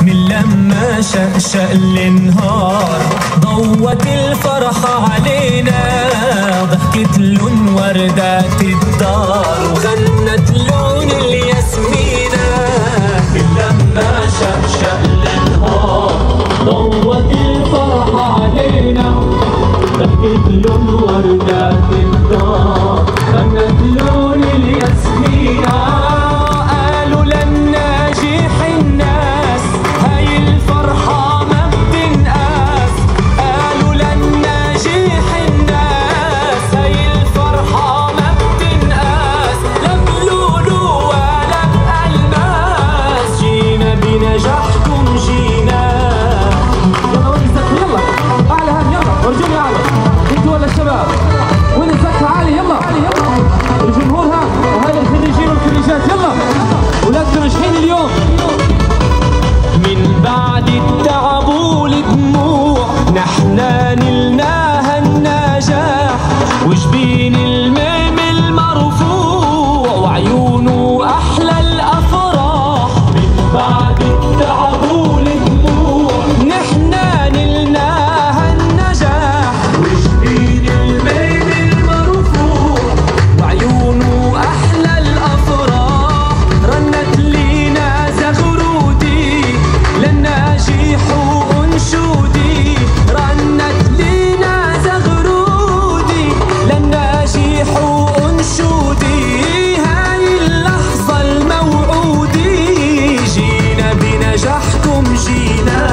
من لما شقشق النهار ضوت الفرحة علينا، ضحكت لون وردات الدار وغنت لون الياسمينة. من لما شقشق النهار ضوت الفرحة علينا، ضحكت لون وردات الدار غنت لون الياسمينة. قالوا لن ناجح الناس هاي الفرحة ما بتنقاس، قالوا لن ناجح الناس هاي الفرحة ما بتنقاس، لا بلولو ولا بألماس، جينا بنجاحكم جينا. يلا وين الزكة؟ يلا أعلى هان، يلا ورجوني أعلى، أنتوا ولا الشباب؟ وين الزكة؟ عالي يلا الجمهور ها، وهذا الخريجين والخريجات يلا ولادكم ناجحين اليوم. من بعد التعب والدموع نحنا نلناها النجاح، وجبين الميم المرفوع وعيونه أحلى الأفراح. من بعد التعب والدموع نحنا نلناها النجاح، وجبين الميم المرفوع وعيونه أحلى الأفراح. رنت لينا زغرودي للناجح وأنشودي، رنت لينا زغرودي للناجح وأنشودي. هاي اللحظة الموعودي جينا بنجاحكم جينا.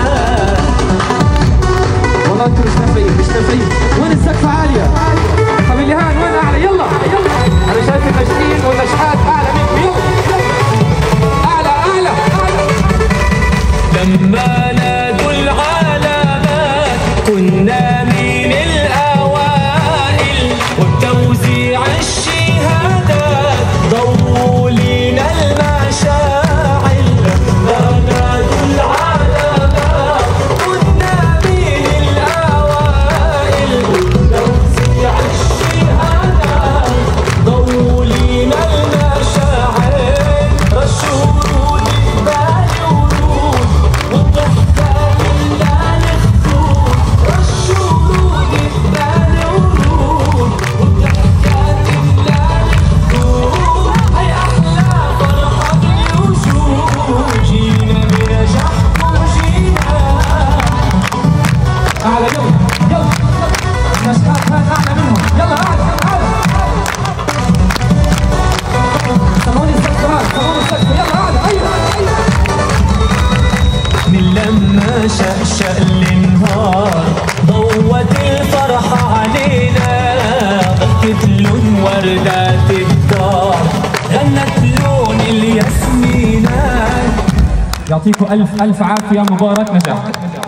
والله أنتوا مش نافعين. وين السقفة عالية؟ طب اللي هان وين أعلى؟ يلا أنا شايف الناجحين والناجحات أعلى منكم، يلا أعلى. لما نادوا العلامات كنا من الأوائل، وبتوزيع الشهادات ضووا لينا المشاعل. لما نادوا العلامات كنا من الأوائل، وبتوزيع الشهادات ضووا لينا المشاعل. رشوا ورود ببالي ورود والضحكة ملان خدود، رشوا ورود ببالي ورود والضحكة ملان خدود. هاي أحلى فرحة بالوجود جينا بنجاحكم جينا. أعلى يلا الناجحات هان أعلى منهم، يلا أعلى. سمعوني السقفة يلا أعلى. أيوه من لما شقشق النهار ضوت الفرحة علينا، ضحكت لون وردات الدار غنت لون الياسمينة. يعطيكم ألف عافية، مبارك نجاح.